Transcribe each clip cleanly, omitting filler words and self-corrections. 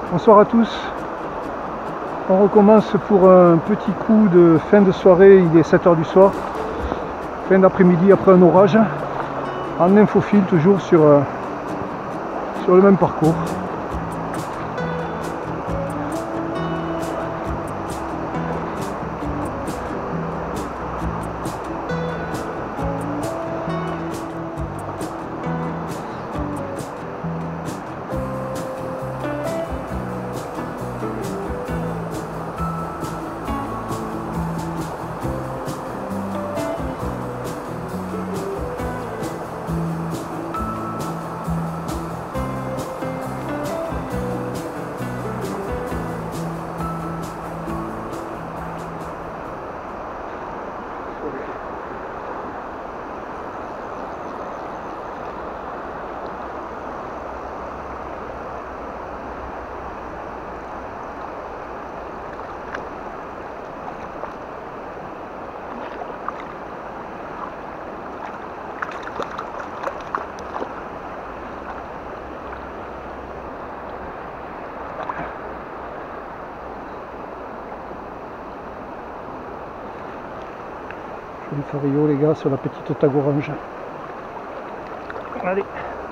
Bonsoir à tous. On recommence pour un petit coup de fin de soirée. Il est 7 h du soir, fin d'après-midi après un orage, en infophile toujours sur le même parcours. Joli Fario les gars sur la petite tag orange. Allez.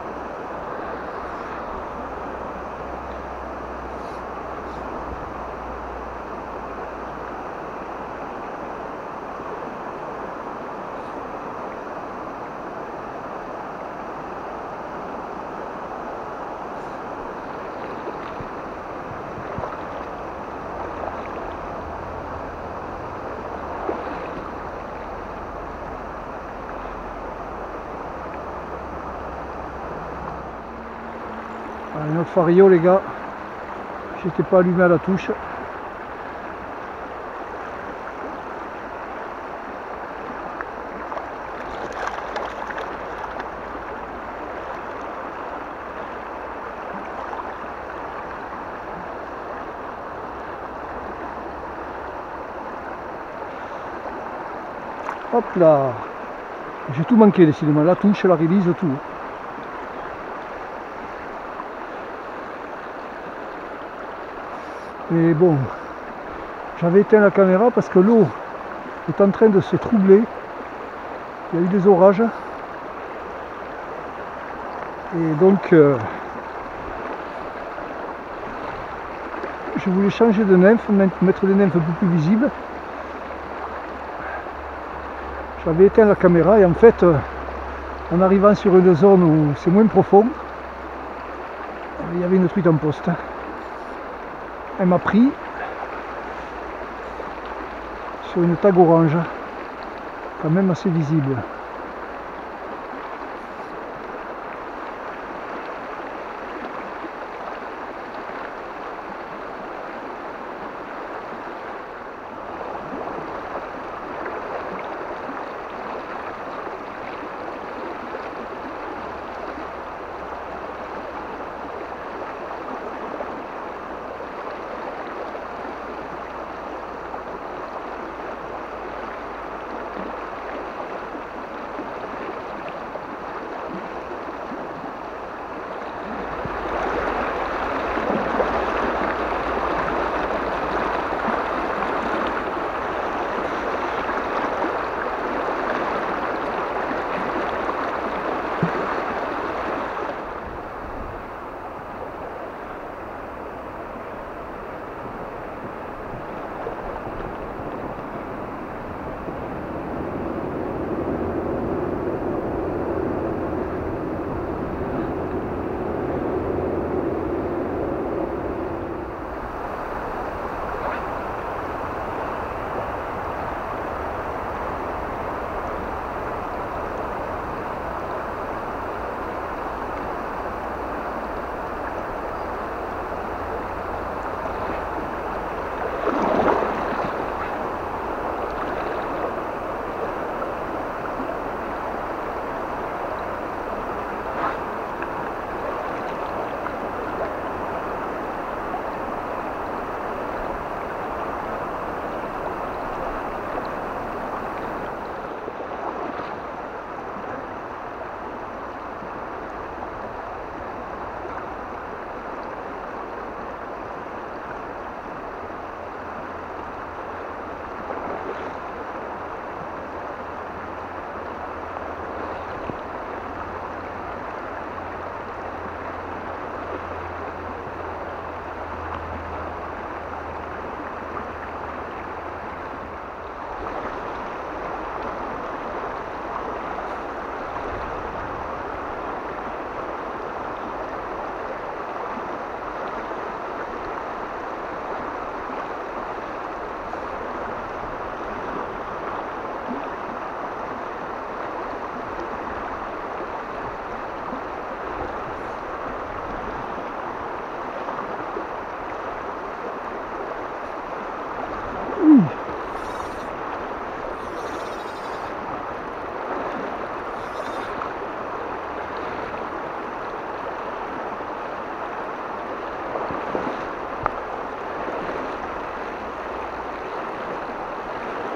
Allez, notre Fario les gars, j'étais pas allumé à la touche. Hop là, j'ai tout manqué décidément, la touche, la release, tout. Mais bon, j'avais éteint la caméra parce que l'eau est en train de se troubler. Il y a eu des orages. Et donc, je voulais changer de nymphe, mettre des nymphes un peu plus visibles. J'avais éteint la caméra et en fait, en arrivant sur une zone où c'est moins profond, il y avait une truite en poste. Elle m'a pris sur une tag orange, quand même assez visible.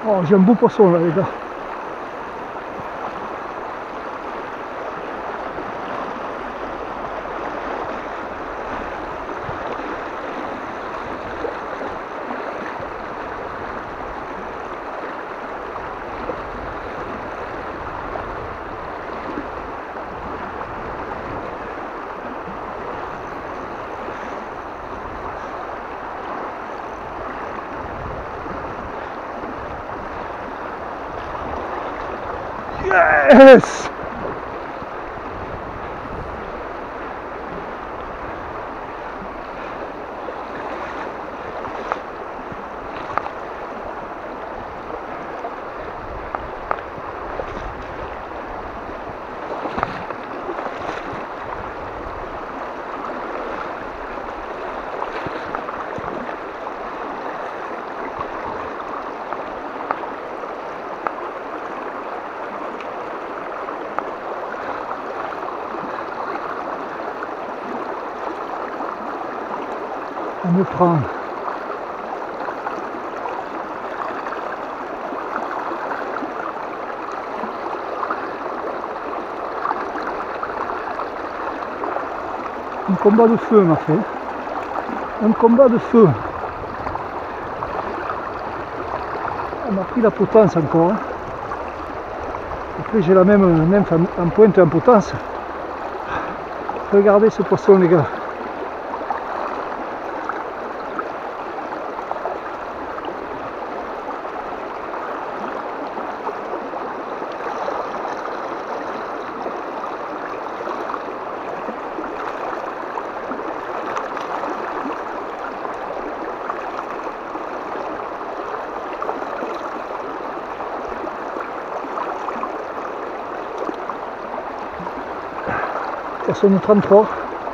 Oh, j'ai un beau poisson là, les gars. Yes! On me prend. Un combat de feu m'a fait. Un combat de feu. On m'a pris la potence encore. Hein. Après j'ai la même nymphe en pointe et en potence. Regardez ce poisson les gars. Poisson de 33.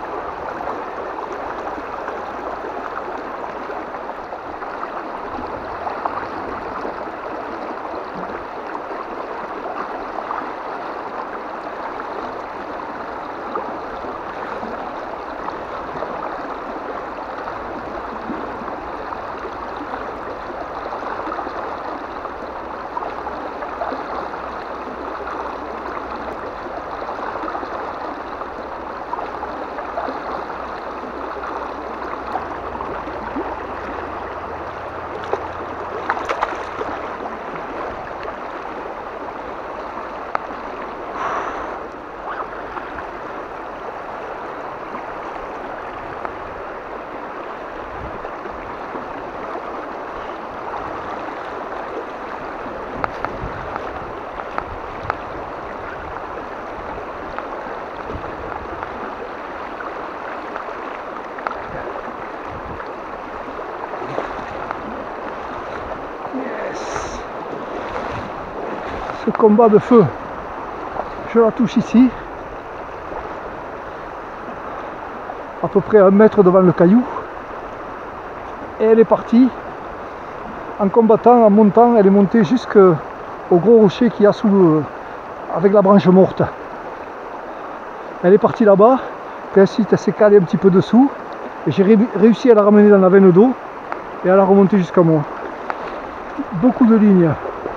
Ce combat de feu, je la touche ici, à peu près 1 mètre devant le caillou, et elle est partie en combattant, en montant, elle est montée jusqu'au gros rocher qu'il y a sous avec la branche morte. Elle est partie là-bas, puis ensuite elle s'est calée un petit peu dessous, et j'ai réussi à la ramener dans la veine d'eau et à la remonter jusqu'à moi. Beaucoup de lignes.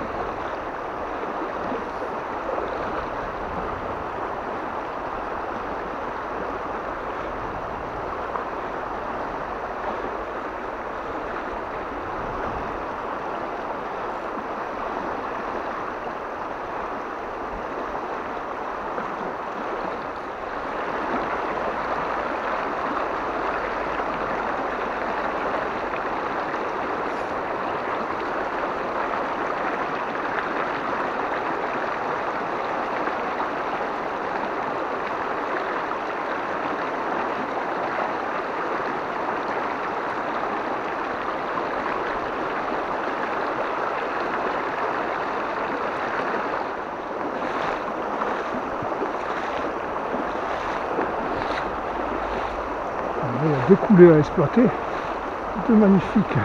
Il y a 2 coulées à exploiter, 2 magnifiques.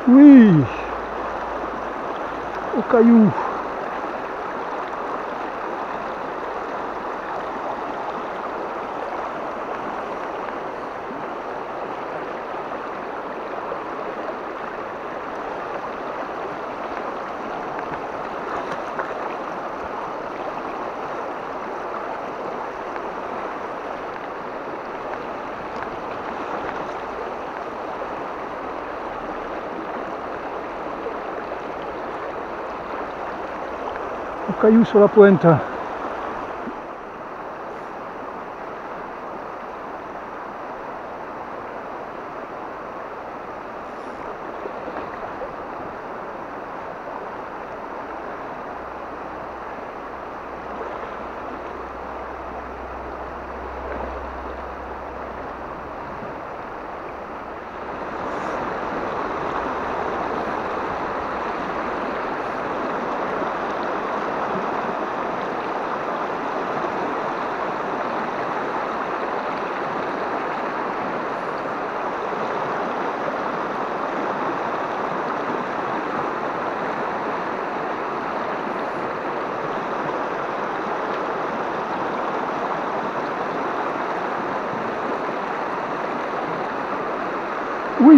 Oui, au caillou. Au caillou sur la pointe. Oui.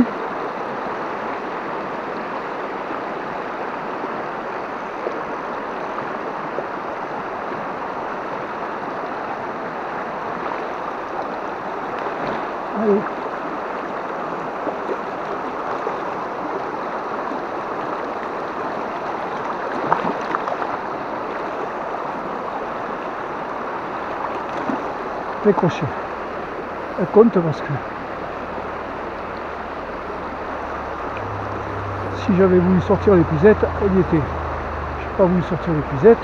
Allez. Décroché. Elle compte parce que si j'avais voulu sortir l'épuisette, elle y était. Je n'ai pas voulu sortir l'épuisette.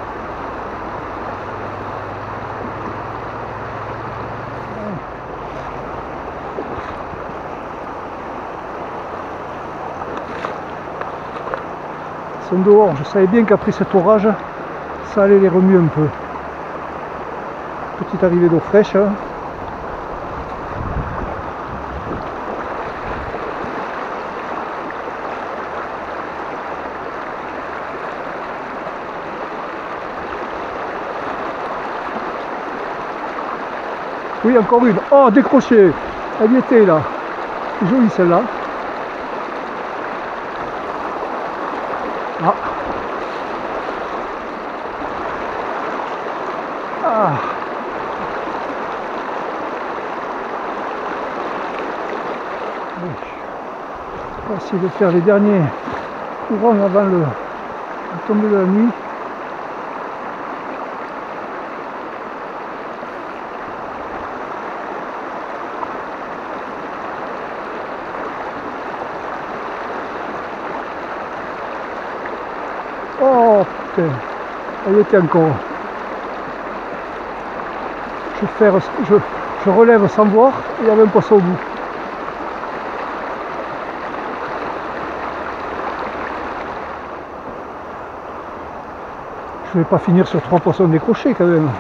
Ils sont dehors. Je savais bien qu'après cet orage, ça allait les remuer un peu. Petite arrivée d'eau fraîche. Oui, encore une. Oh, décroché. Elle y était là. C'est joli celle-là. Ah. Ah. On va essayer de faire les derniers courants avant le tomber de la nuit. Oh putain, elle y était encore. Je relève sans voir, il y avait un poisson au bout. Je vais pas finir sur 3 poissons décrochés quand même.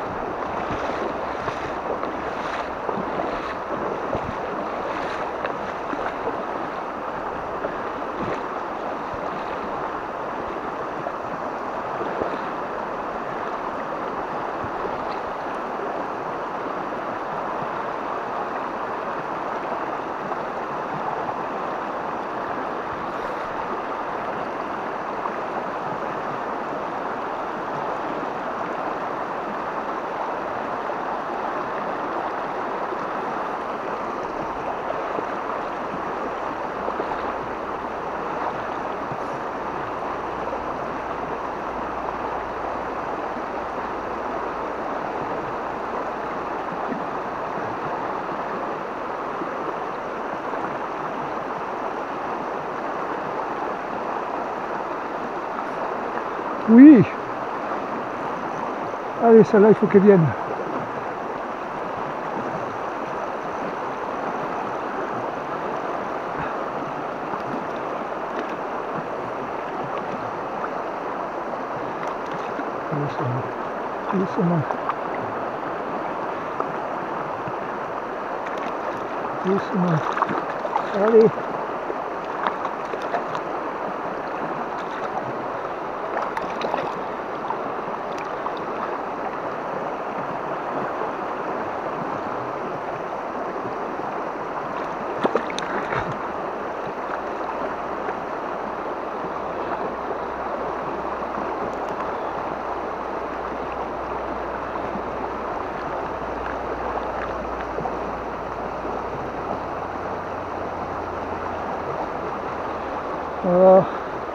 Oui. Allez, celle-là, il faut qu'elle vienne. Doucement. Doucement. Allez. Voilà.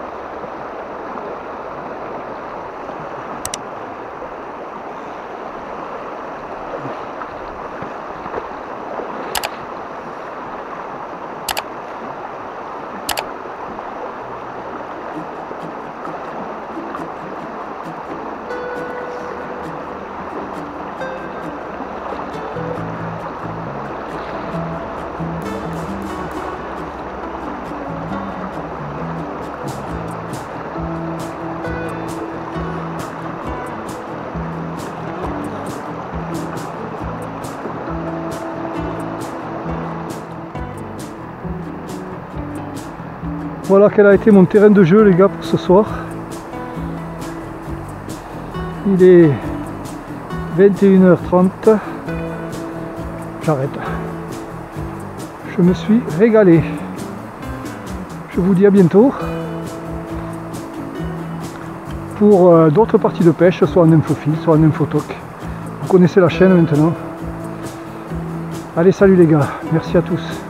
Voilà quel a été mon terrain de jeu les gars pour ce soir. Il est 21h30. J'arrête. Je me suis régalé. Je vous dis à bientôt pour d'autres parties de pêche, soit en infophile, soit en infotoc. Vous connaissez la chaîne maintenant. Allez, salut les gars, merci à tous.